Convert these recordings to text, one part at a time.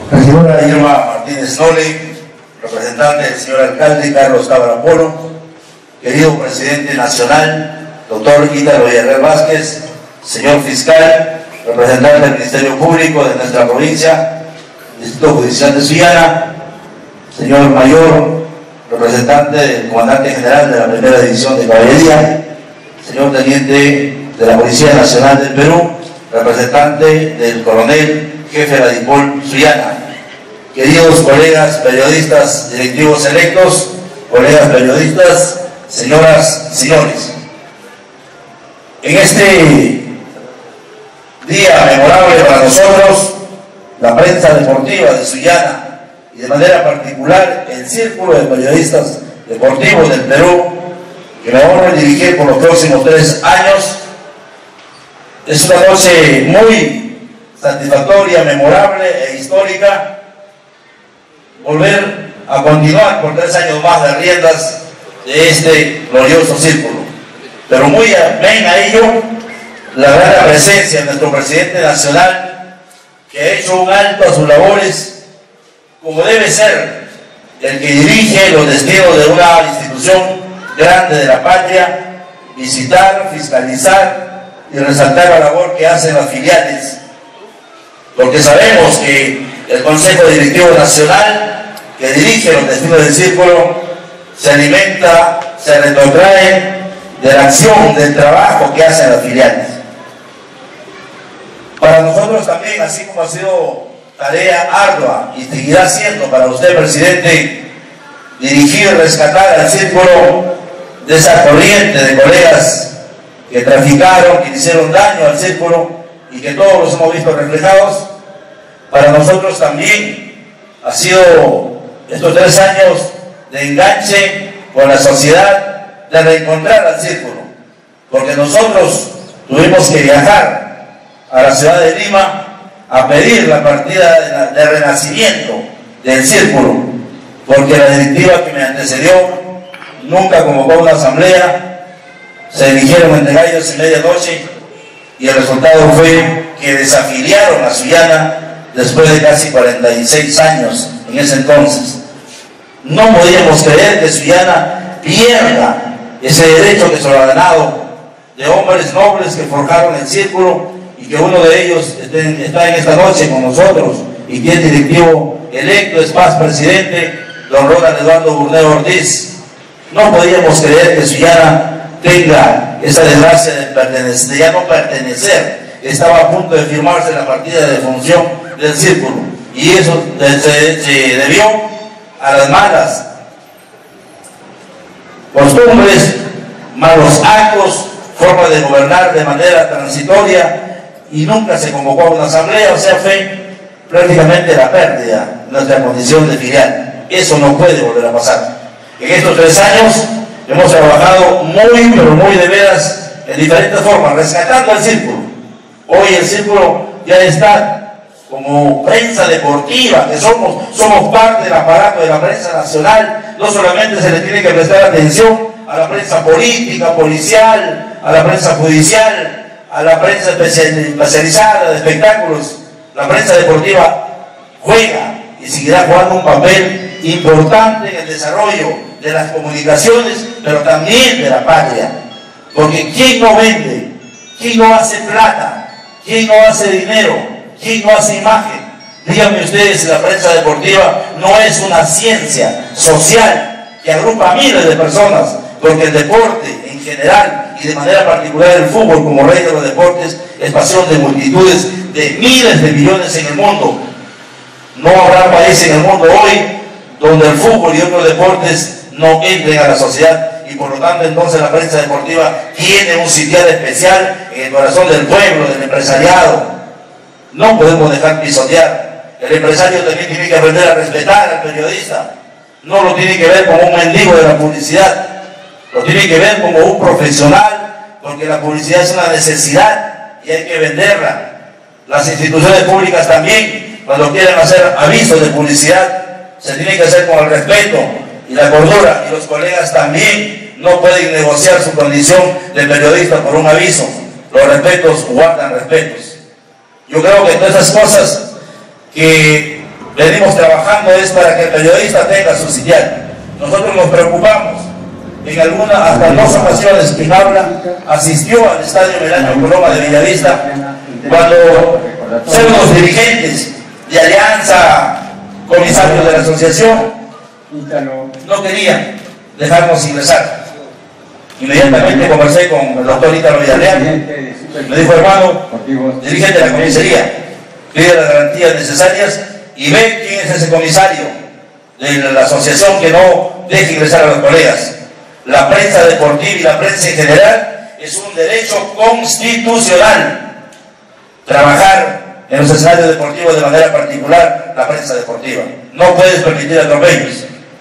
Regidora Irma Martínez Nole, representante del señor alcalde Carlos Cabra Polo, querido presidente nacional, doctor Ítalo Villarreal Vázquez, señor fiscal, representante del Ministerio Público de nuestra provincia, Distrito Judicial de Sullana, señor mayor, representante del comandante general de la Primera División de Caballería, señor teniente de la Policía Nacional del Perú, representante del coronel jefe de la DIPOL Sullana, queridos colegas periodistas, directivos electos, colegas periodistas, señoras, señores. En este día memorable para nosotros, la prensa deportiva de Sullana y de manera particular el Círculo de Periodistas Deportivos del Perú, que me honro dirigir por los próximos 3 años, es una noche muy satisfactoria, memorable e histórica, volver a continuar por 3 años más de riendas de este glorioso círculo. Pero muy amén a ello, la gran presencia de nuestro presidente nacional, que ha hecho un alto a sus labores, como debe ser el que dirige los destinos de una institución grande de la patria, visitar, fiscalizar y resaltar la labor que hacen las filiales, porque sabemos que el Consejo Directivo Nacional, que dirige los destinos del círculo, se alimenta, se retrotrae de la acción, del trabajo que hacen las filiales. Para nosotros también, así como ha sido tarea ardua y seguirá siendo para usted, presidente, dirigir y rescatar al círculo de esa corriente de colegas que traficaron, que hicieron daño al círculo y que todos los hemos visto reflejados. Para nosotros también ha sido estos 3 años de enganche con la sociedad, de reencontrar al círculo, porque nosotros tuvimos que viajar a la ciudad de Lima a pedir la partida de renacimiento del círculo, porque la directiva que me antecedió nunca convocó una asamblea, se eligieron entre gallos y medianoche, y el resultado fue que desafiliaron a Sullana después de casi 46 años en ese entonces. No podíamos creer que Sullana pierda ese derecho que se lo ha ganado de hombres nobles que forjaron el círculo, y que uno de ellos está en esta noche con nosotros y que es directivo electo, es más presidente, don Ronald Eduardo Burneo Ortiz. No podíamos creer que Sullana tenga esa desgracia de ya no pertenecer. Estaba a punto de firmarse la partida de función del círculo, y eso se debió a las malas costumbres, malos actos, forma de gobernar de manera transitoria, y nunca se convocó a una asamblea. O sea, fue prácticamente la pérdida de nuestra condición de filial. Eso no puede volver a pasar. En estos 3 años hemos trabajado muy, pero muy de veras en diferentes formas, rescatando el círculo. Hoy el círculo ya está como prensa deportiva, que somos parte del aparato de la prensa nacional. No solamente se le tiene que prestar atención a la prensa política, policial, a la prensa judicial, a la prensa especializada de espectáculos. La prensa deportiva juega y seguirá jugando un papel importante en el desarrollo de las comunicaciones, pero también de la patria. Porque ¿quién no vende? ¿Quién no hace plata? ¿Quién no hace dinero? ¿Quién no hace imagen? Díganme ustedes si la prensa deportiva no es una ciencia social que agrupa a miles de personas, porque el deporte en general y de manera particular el fútbol como rey de los deportes es pasión de multitudes, de miles de millones en el mundo. No habrá país en el mundo hoy donde el fútbol y otros deportes no entren a la sociedad, y por lo tanto entonces la prensa deportiva tiene un sitial especial en el corazón del pueblo, del empresariado. No podemos dejar pisotear. El empresario también tiene que aprender a respetar al periodista. No lo tiene que ver como un mendigo de la publicidad, lo tiene que ver como un profesional, porque la publicidad es una necesidad y hay que venderla. Las instituciones públicas también, cuando quieren hacer avisos de publicidad, se tiene que hacer con el respeto y la cordura, y los colegas también no pueden negociar su condición de periodista por un aviso. Los respetos guardan respetos. Yo creo que todas esas cosas que venimos trabajando es para que el periodista tenga su sitial. Nosotros nos preocupamos. En alguna, hasta 2 ocasiones, quien habla asistió al estadio Melanio Coloma de Bellavista cuando los dirigentes de Alianza, comisarios de la asociación, no querían dejarnos ingresar. Inmediatamente conversé con el doctor Ítalo Villarreal, me dijo: hermano, dirigente de la comisaría, pide las garantías necesarias y ve quién es ese comisario de la asociación que no deje ingresar a los colegas. La prensa deportiva y la prensa en general es un derecho constitucional. Trabajar en los escenarios deportivos de manera particular, la prensa deportiva. No puedes permitir atropellos.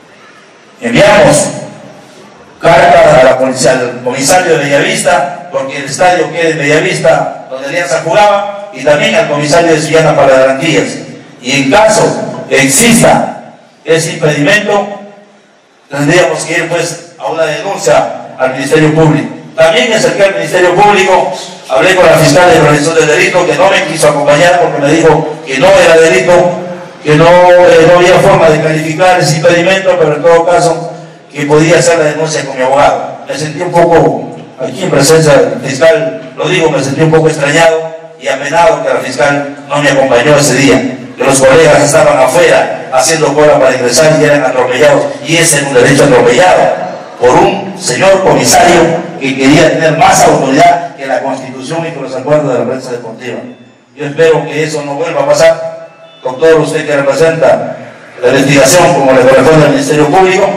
Enviamos carta a la policía, al comisario de Bellavista, porque el estadio queda en Bellavista, donde Alianza jugaba, y también al comisario de Sullana para las garantías. Y en caso que exista ese impedimento, tendríamos que ir pues a una denuncia al Ministerio Público. También me acerqué al Ministerio Público, hablé con la fiscal de prevención del delito, que no me quiso acompañar porque me dijo que no era delito, que no había forma de calificar ese impedimento, pero en todo caso que podía hacer la denuncia con mi abogado. Me sentí un poco, aquí en presencia del fiscal, lo digo, me sentí un poco extrañado y apenado que la fiscal no me acompañó ese día, que los colegas estaban afuera haciendo cola para ingresar y eran atropellados, y ese es un derecho atropellado por un señor comisario que quería tener más autoridad que la Constitución y con los acuerdos de la prensa deportiva. Yo espero que eso no vuelva a pasar con todo usted que representa la investigación como le corresponde al Ministerio Público.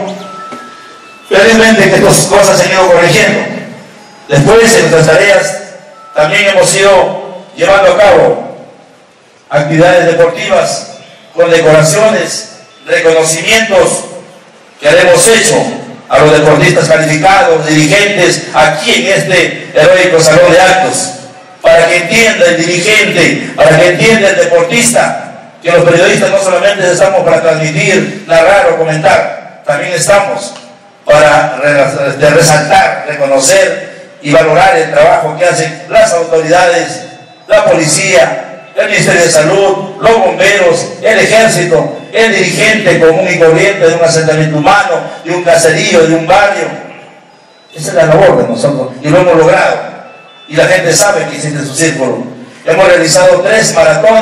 Felizmente que estas cosas se han ido corrigiendo. Después, en nuestras tareas, también hemos ido llevando a cabo actividades deportivas con decoraciones, reconocimientos que hemos hecho a los deportistas calificados, dirigentes, aquí en este heroico salón de actos, para que entienda el dirigente, para que entienda el deportista, que los periodistas no solamente estamos para transmitir, narrar o comentar, también estamos para resaltar, reconocer y valorar el trabajo que hacen las autoridades, la policía, el Ministerio de Salud, los bomberos, el ejército, el dirigente común y corriente de un asentamiento humano, de un caserío, de un barrio. Esa es la labor de nosotros y lo hemos logrado. Y la gente sabe que existe su círculo. Hemos realizado 3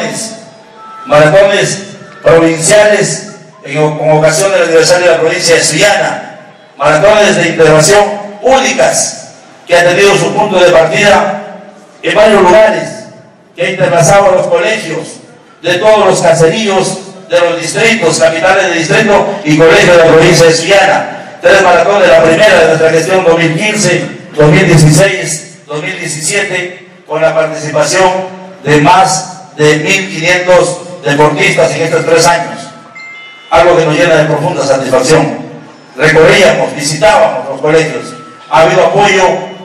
maratones provinciales con ocasión del aniversario de la provincia de Sullana, maratones de integración únicas que han tenido su punto de partida en varios lugares, que ha interlazado a los colegios de todos los caseríos de los distritos, capitales de distrito y colegios de la provincia de Sullana. 3 maratones, la primera de nuestra gestión 2015, 2016, 2017, con la participación de más de 1.500 deportistas en estos 3 años. Algo que nos llena de profunda satisfacción. Recorríamos, visitábamos los colegios. Ha habido apoyo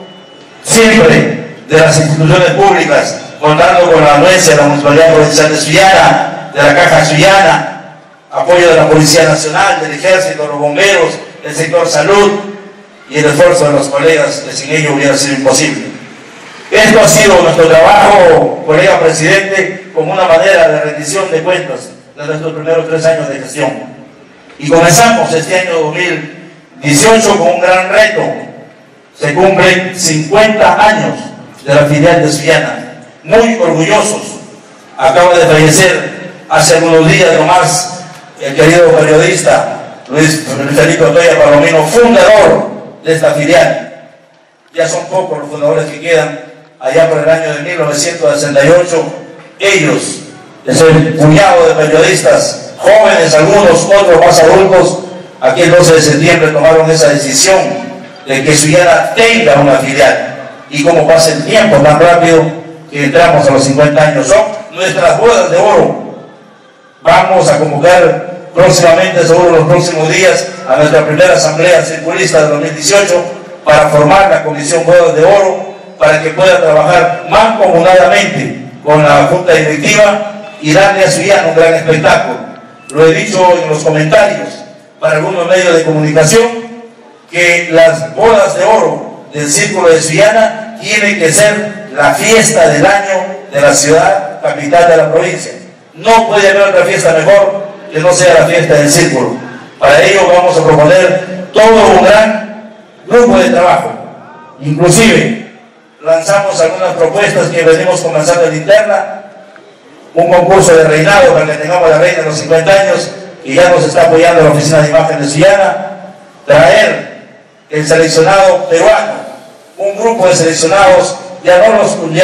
siempre de las instituciones públicas, contando con la anuencia de la Municipalidad Provincial de Sullana, de la Caja Sullana, apoyo de la Policía Nacional, del Ejército, los bomberos, del sector salud y el esfuerzo de los colegas, que sin ello hubiera sido imposible. Esto ha sido nuestro trabajo, colega presidente, como una manera de rendición de cuentas de nuestros primeros 3 años de gestión. Y comenzamos este año 2018 con un gran reto. Se cumplen 50 años de la filial de Sullana. Muy orgullosos. Acaba de fallecer hace algunos días nomás el querido periodista Luis Felipe Otoya Palomino, fundador de esta filial. Ya son pocos los fundadores que quedan. Allá por el año de 1968, ellos, ese puñado de periodistas, jóvenes algunos, otros más adultos, aquí el 12 de septiembre tomaron esa decisión de que Sullana tenga una filial. Y como pasa el tiempo tan rápido que entramos a los 50 años, son nuestras bodas de oro. Vamos a convocar próximamente, seguro los próximos días, a nuestra primera asamblea circulista de 2018 para formar la Comisión Bodas de Oro, para que pueda trabajar mancomunadamente con la Junta Directiva y darle a Sullana un gran espectáculo. Lo he dicho en los comentarios para algunos medios de comunicación, que las bodas de oro del Círculo de Sullana tienen que ser la fiesta del año de la ciudad capital de la provincia. No puede haber otra fiesta mejor que no sea la fiesta del círculo. Para ello vamos a proponer todo un gran grupo de trabajo. Inclusive lanzamos algunas propuestas que venimos comenzando en interna, un concurso de reinado para que tengamos la reina de los 50 años, y ya nos está apoyando la Oficina de Imagen de Sullana, traer el seleccionado peruano, un grupo de seleccionados, ya no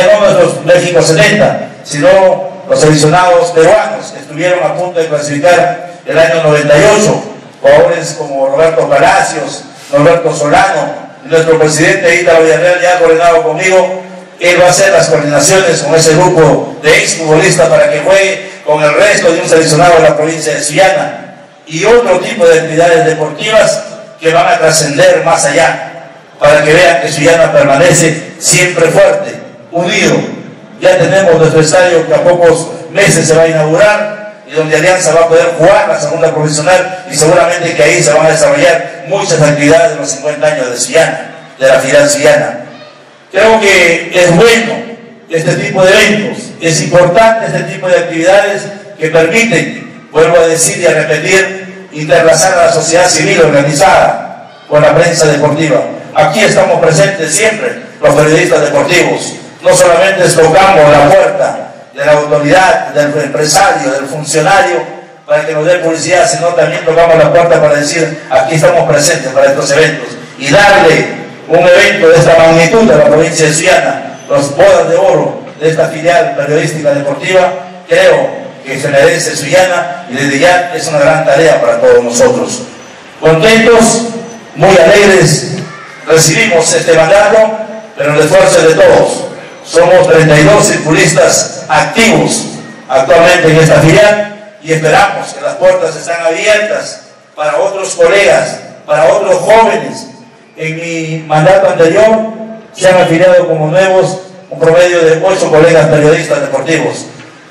los México 70, sino los seleccionados peruanos que estuvieron a punto de clasificar el año 98, jugadores como Roberto Palacios, Norberto Solano, nuestro presidente Ítalo Villarreal ya ha coordinado conmigo. Él va a hacer las coordinaciones con ese grupo de exfutbolistas para que juegue con el resto de un seleccionado de la provincia de Sullana, y otro tipo de actividades deportivas que van a trascender más allá, para que vean que Sullana permanece siempre fuerte, unido. Ya tenemos nuestro estadio que a pocos meses se va a inaugurar, y donde Alianza va a poder jugar la segunda profesional, y seguramente que ahí se van a desarrollar muchas actividades de los 50 años de Sullana, de la filial Sullana. Creo que es bueno este tipo de eventos, es importante este tipo de actividades que permiten, vuelvo a decir y a repetir, interlazar a la sociedad civil organizada con la prensa deportiva. Aquí estamos presentes siempre los periodistas deportivos, no solamente tocamos la puerta de la autoridad, del empresario, del funcionario para que nos dé publicidad, sino también tocamos la puerta para decir aquí estamos presentes para estos eventos, y darle un evento de esta magnitud a la provincia de Sullana, los bodas de oro de esta filial periodística deportiva. Creo que se merece Sullana, y desde ya es una gran tarea para todos nosotros. Contentos, muy alegres, recibimos este mandato, pero el esfuerzo es de todos. Somos 32 circulistas activos actualmente en esta filial, y esperamos que las puertas están abiertas para otros colegas, para otros jóvenes. En mi mandato anterior se han afiliado como nuevos un promedio de 8 colegas periodistas deportivos,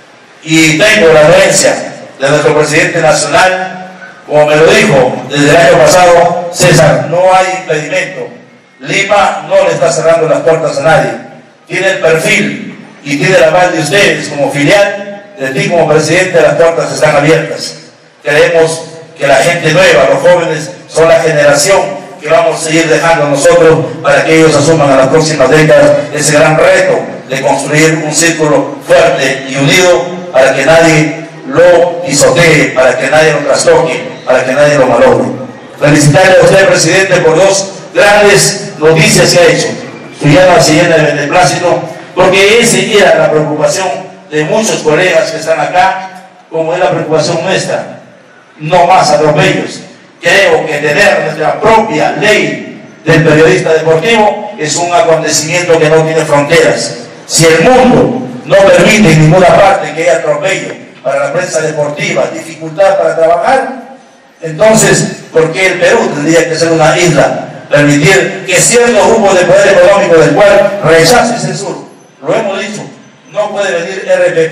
y tengo la anuencia de nuestro presidente nacional, como me lo dijo desde el año pasado: César, no hay impedimento, Lima no le está cerrando las puertas a nadie, tiene el perfil y tiene el aval de ustedes como filial, de ti como presidente, las puertas están abiertas. Creemos que la gente nueva, los jóvenes, son la generación que vamos a seguir dejando nosotros para que ellos asuman a las próximas décadas ese gran reto de construir un círculo fuerte y unido, para que nadie lo pisotee, para que nadie lo trastoque, para que nadie lo malogre. Felicitarle a usted, presidente, por 2 grandes noticias que ha hecho. Sullana se llena de beneplácito, porque esa era la preocupación de muchos colegas que están acá, como es la preocupación nuestra: no más atropellos. Creo que tener nuestra propia ley del periodista deportivo es un acontecimiento que no tiene fronteras. Si el mundo no permite en ninguna parte que haya atropello para la prensa deportiva, dificultad para trabajar, entonces, ¿por qué el Perú tendría que ser una isla? Permitir que ciertos grupos de poder económico del cual rechace censura. Lo hemos dicho, no puede venir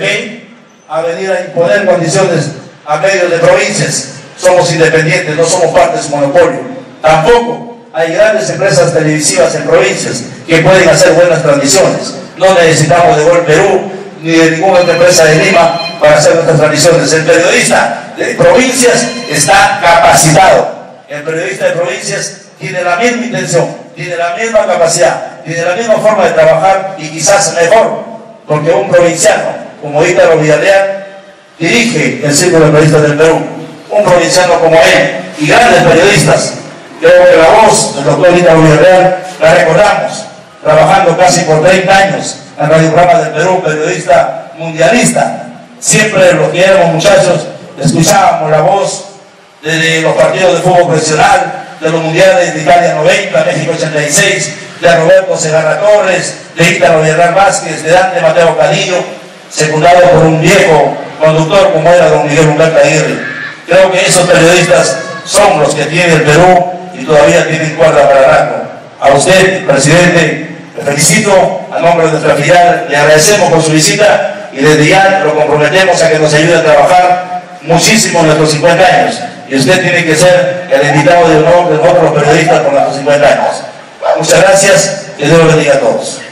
RPP a venir a imponer condiciones a medios de provincias. Somos independientes, no somos parte de su monopolio. Tampoco hay grandes empresas televisivas en provincias que pueden hacer buenas transmisiones. No necesitamos de Gol Perú ni de ninguna otra empresa de Lima para hacer nuestras transmisiones. El periodista de provincias está capacitado. El periodista de provincias tiene la misma intención, tiene la misma capacidad, tiene la misma forma de trabajar, y quizás mejor, porque un provinciano como Ítalo Villarreal dirige el Círculo de Periodistas del Perú. Un provinciano como él y grandes periodistas. Creo que la voz del doctor Ítalo Villarreal la recordamos, trabajando casi por 30 años en Radio Programa del Perú, periodista mundialista. Siempre los que éramos muchachos escuchábamos la voz de los partidos de fútbol profesional, de los mundiales de Italia 90, México 86, de Roberto Segarra Torres, de Ítalo Villarreal Vázquez, de Dante Mateo Cadillo, secundado por un viejo conductor como era don Miguel Humberto Aguirre. Creo que esos periodistas son los que tiene el Perú y todavía tienen cuerda para rato. A usted, presidente, le felicito a nombre de nuestra filial, le agradecemos por su visita, y desde ya lo comprometemos a que nos ayude a trabajar muchísimo en nuestros 50 años. Y usted tiene que ser el invitado de honor de nosotros los periodistas por nuestros 50 años. Muchas gracias y Dios los bendiga a todos.